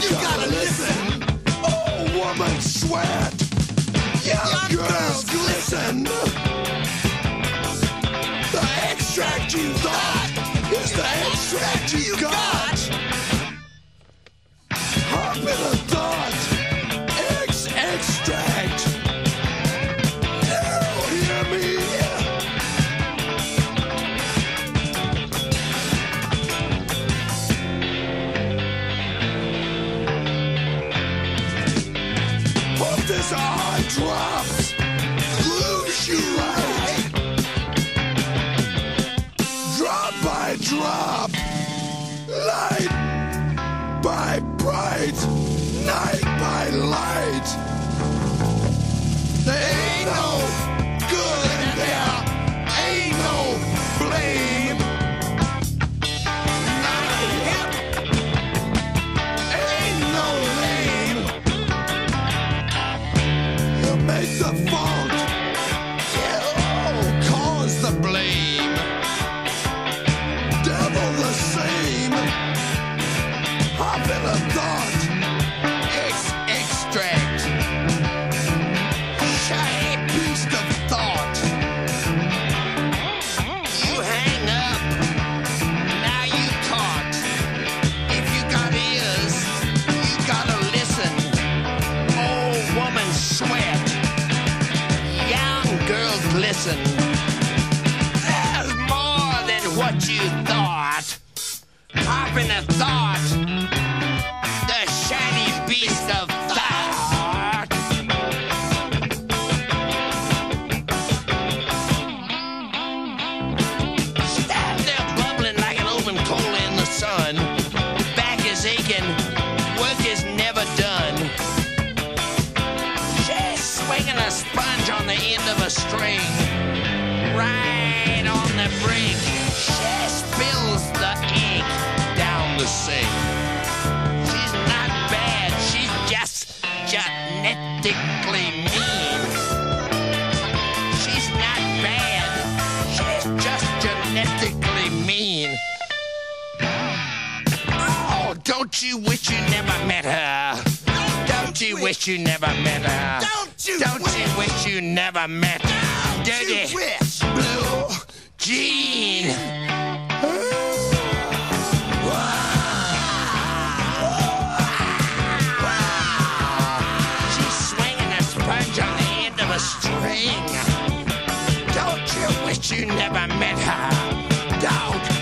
You gotta listen. Oh, woman, sweat. Young girls, glisten. The extract you thought is the extract you got. Hop in a thought. Extract. You hear me? Put this on drops. Glues you right. Drop by drop. Light by bright. Night by light. There ain't no good and there ain't no blame. Not a hip, ain't no lame. You make the fault, you cause the blame. Devil the same, hop in a thought. Extract. Shiny beast of thought. You hang up. Now you caught. If you got ears, you gotta listen. Old woman sweat. Young girls glisten. There's more than what you thought. Hop in a thought. The shiny beast of thought. Stand there bubbling like an open coal in the sun. Back is aching, work is never done. She's swinging a sponge on the end of a string. Right on the brink, she spills the ink down the sink. She's not bad, she's just genetically mean. She's not bad, she's just genetically mean. Oh, don't you wish you never met her? Don't you wish you never met her? Don't you wish you never met Dirty Blue Jean? String. Don't you wish you never met her? Don't